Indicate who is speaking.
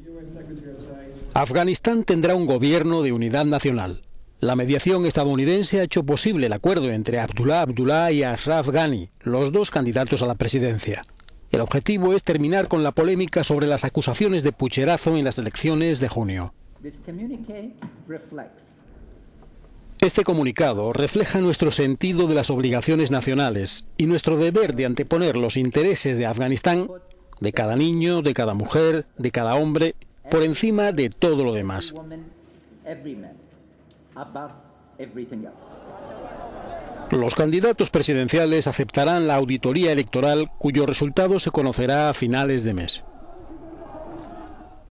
Speaker 1: Afganistán tendrá un gobierno de unidad nacional. La mediación estadounidense ha hecho posible el acuerdo entre Abdullah Abdullah y Ashraf Ghani, los dos candidatos a la presidencia. El objetivo es terminar con la polémica sobre las acusaciones de pucherazo en las elecciones de junio. Este comunicado refleja nuestro sentido de las obligaciones nacionales y nuestro deber de anteponer los intereses de Afganistán, de cada niño, de cada mujer, de cada hombre, por encima de todo lo demás. Los candidatos presidenciales aceptarán la auditoría electoral, cuyo resultado se conocerá a finales de mes.